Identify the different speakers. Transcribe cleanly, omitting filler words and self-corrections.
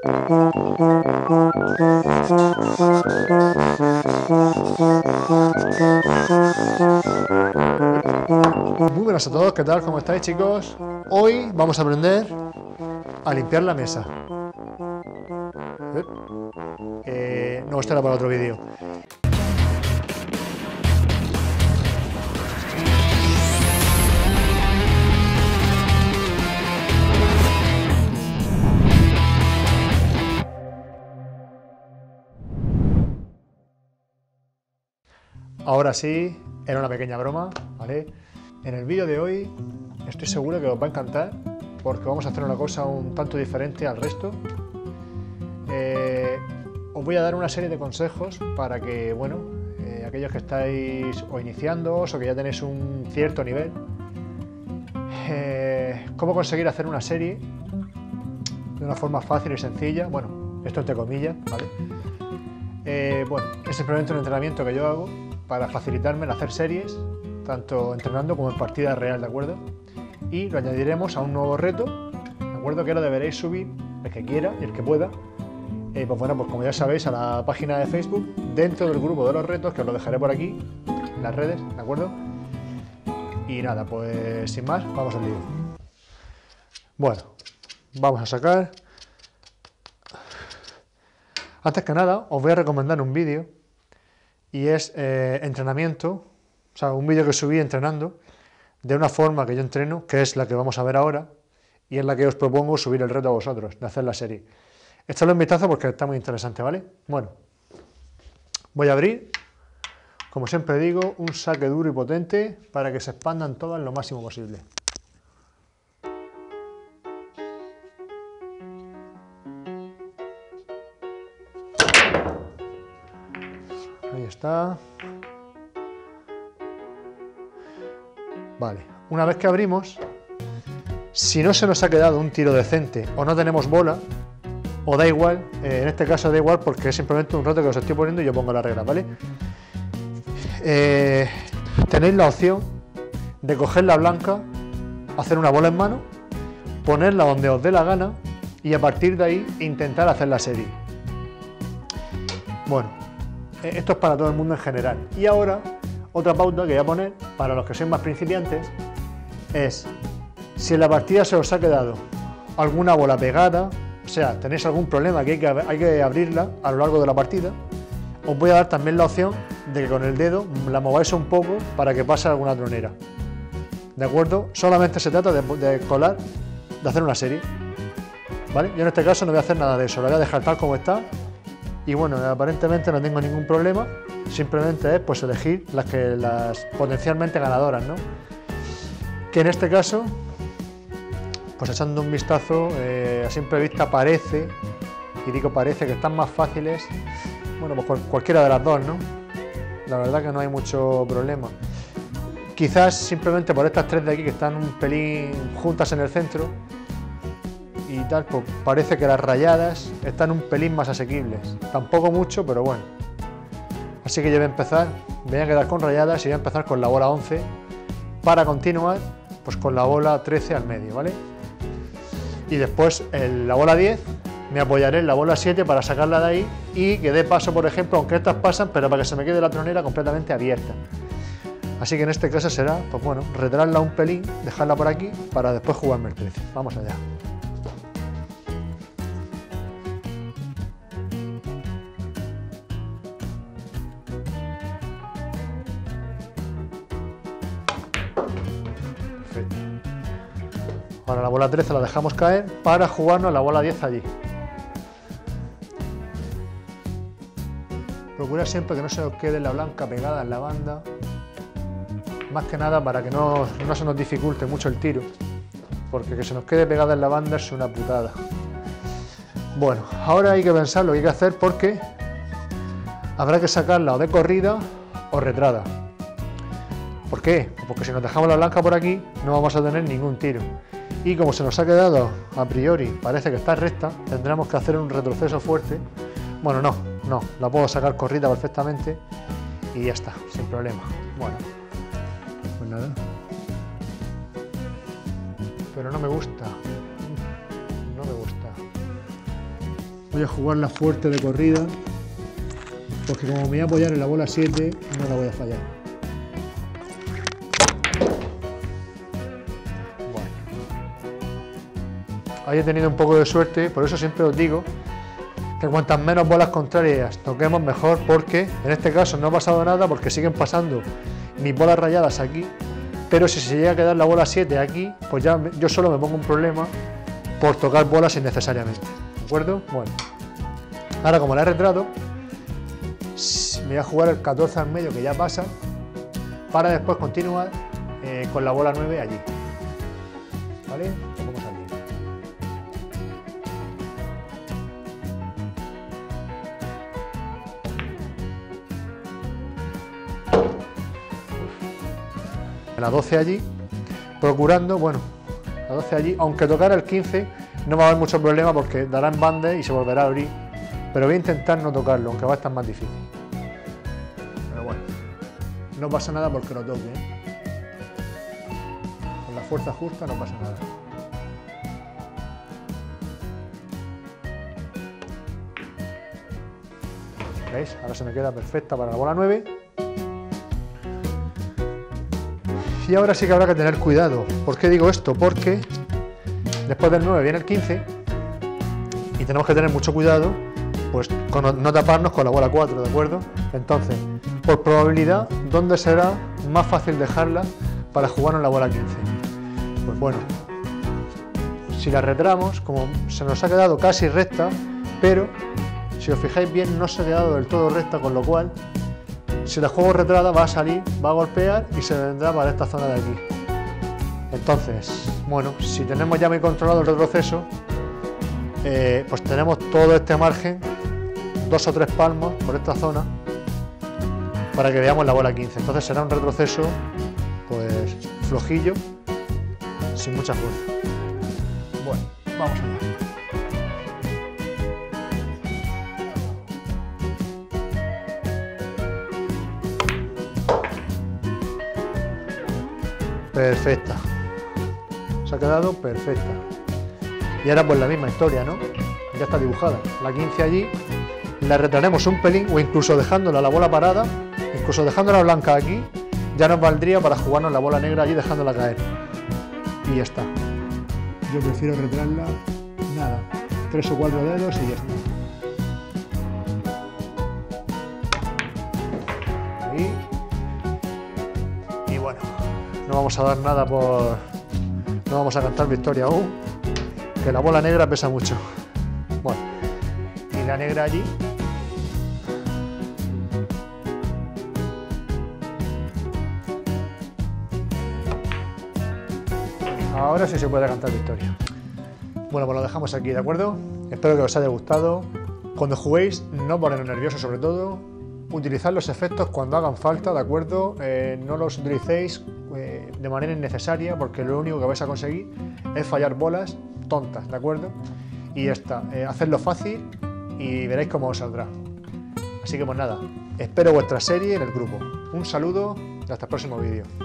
Speaker 1: Muy buenas a todos, ¿qué tal? ¿Cómo estáis, chicos? Hoy vamos a aprender a limpiar la mesa. No, esto era para otro vídeo. Ahora sí, era una pequeña broma, ¿vale? En el vídeo de hoy estoy seguro que os va a encantar porque vamos a hacer una cosa un tanto diferente al resto. Os voy a dar una serie de consejos para que, bueno, aquellos que estáis o iniciándoos o que ya tenéis un cierto nivel, cómo conseguir hacer una serie de una forma fácil y sencilla, bueno, esto entre comillas, ¿vale? Bueno, es simplemente un entrenamiento que yo hago para facilitarme el hacer series, tanto entrenando como en partida real, ¿de acuerdo? Y lo añadiremos a un nuevo reto, ¿de acuerdo? Que lo deberéis subir, el que quiera y el que pueda, pues bueno, pues como ya sabéis, a la página de Facebook, dentro del grupo de los retos, que os lo dejaré por aquí, en las redes, ¿de acuerdo? Y nada, pues sin más, vamos al lío. Bueno, vamos a sacar... Antes que nada, os voy a recomendar un vídeo, y es entrenamiento, o sea, un vídeo que subí entrenando, de una forma que yo entreno, que es la que vamos a ver ahora, y es la que os propongo subir el reto a vosotros, de hacer la serie. Echadle un vistazo porque está muy interesante, ¿vale? Bueno, voy a abrir, como siempre digo, un saque duro y potente para que se expandan todas lo máximo posible. Ahí está. Vale, una vez que abrimos, si no se nos ha quedado un tiro decente o no tenemos bola, o da igual, en este caso da igual porque es simplemente un reto que os estoy poniendo y yo pongo la regla, ¿vale? Tenéis la opción de coger la blanca, hacer una bola en mano, ponerla donde os dé la gana y a partir de ahí intentar hacer la serie. Bueno, esto es para todo el mundo en general. Y ahora, otra pauta que voy a poner para los que sois más principiantes es, si en la partida se os ha quedado alguna bola pegada, o sea, tenéis algún problema que hay que abrirla a lo largo de la partida, os voy a dar también la opción de que con el dedo la mováis un poco para que pase alguna tronera. ¿De acuerdo? Solamente se trata de colar, de hacer una serie. ¿Vale? Yo en este caso no voy a hacer nada de eso, la voy a dejar tal como está. Y bueno, aparentemente no tengo ningún problema, simplemente es pues elegir las potencialmente ganadoras, ¿no? Que en este caso, pues echando un vistazo, a simple vista parece, y digo parece, que están más fáciles, bueno, pues cualquiera de las dos, ¿no? La verdad que no hay mucho problema. Quizás simplemente por estas tres de aquí que están un pelín juntas en el centro, y tal, pues parece que las rayadas están un pelín más asequibles, tampoco mucho, pero bueno. Así que yo voy a empezar, voy a quedar con rayadas y voy a empezar con la bola 11 para continuar pues con la bola 13 al medio, ¿vale? Y después en la bola 10 me apoyaré en la bola 7 para sacarla de ahí y que dé paso, por ejemplo, aunque estas pasan, pero para que se me quede la tronera completamente abierta. Así que en este caso será, pues bueno, retrasarla un pelín, dejarla por aquí para después jugarme el 13. Vamos allá. Ahora la bola 13 la dejamos caer para jugarnos la bola 10 allí. Procura siempre que no se os quede la blanca pegada en la banda, más que nada para que no se nos dificulte mucho el tiro, porque que se nos quede pegada en la banda es una putada. Bueno, ahora hay que pensar lo que hay que hacer porque habrá que sacarla o de corrida o retrada. ¿Por qué? Porque si nos dejamos la blanca por aquí no vamos a tener ningún tiro. Y como se nos ha quedado a priori, parece que está recta, tendremos que hacer un retroceso fuerte. Bueno, no, la puedo sacar corrida perfectamente y ya está, sin problema. Bueno, pues nada. Pero no me gusta. Voy a jugarla fuerte de corrida, porque como me voy a apoyar en la bola 7, no la voy a fallar. Bueno. Ahí he tenido un poco de suerte, por eso siempre os digo que cuantas menos bolas contrarias toquemos mejor, porque en este caso no ha pasado nada porque siguen pasando mis bolas rayadas aquí, pero si se llega a quedar la bola 7 aquí, pues ya yo solo me pongo un problema por tocar bolas innecesariamente, ¿de acuerdo? Bueno, ahora como la he retrato, me voy a jugar el 14 al medio que ya pasa, para después continuar con la bola 9 allí, ¿vale? Vamos allí. La 12 allí, procurando, bueno, la 12 allí, aunque tocara el 15, no va a haber mucho problema porque dará en bande y se volverá a abrir, pero voy a intentar no tocarlo, aunque va a estar más difícil. Pero bueno, no pasa nada porque lo toque, ¿eh? Con la fuerza justa no pasa nada. ¿Veis? Ahora se me queda perfecta para la bola 9. Y ahora sí que habrá que tener cuidado. ¿Por qué digo esto? Porque después del 9 viene el 15 y tenemos que tener mucho cuidado, pues con no taparnos con la bola 4, ¿de acuerdo? Entonces, por probabilidad, ¿dónde será más fácil dejarla para jugar en la bola 15? Pues bueno, si la retramos, como se nos ha quedado casi recta, pero si os fijáis bien no se ha quedado del todo recta, con lo cual si la juego retrada va a salir, va a golpear y se vendrá para esta zona de aquí. Entonces, bueno, si tenemos ya muy controlado el retroceso, pues tenemos todo este margen, 2 o 3 palmos por esta zona, para que veamos la bola 15. Entonces será un retroceso pues flojillo, sin mucha fuerza. Bueno, vamos allá. Perfecta, se ha quedado perfecta. Y ahora pues la misma historia, ¿no? Ya está dibujada, la 15 allí, la retraeremos un pelín o incluso dejándola la bola parada, incluso dejándola blanca aquí, ya nos valdría para jugarnos la bola negra allí dejándola caer. Y ya está. Yo prefiero retraerla, nada, 3 o 4 dedos y ya está. Ahí. Y bueno. No vamos a dar nada por... No vamos a cantar victoria aún, que la bola negra pesa mucho. Bueno, y la negra allí. Ahora sí se puede cantar victoria. Bueno, pues lo dejamos aquí, ¿de acuerdo? Espero que os haya gustado. Cuando juguéis, no poneros nerviosos sobre todo. Utilizad los efectos cuando hagan falta, ¿de acuerdo? No los utilicéis de manera innecesaria, porque lo único que vais a conseguir es fallar bolas tontas, ¿de acuerdo? Y ya está, hacedlo fácil y veréis cómo os saldrá. Así que pues nada, espero vuestra serie en el grupo. Un saludo y hasta el próximo vídeo.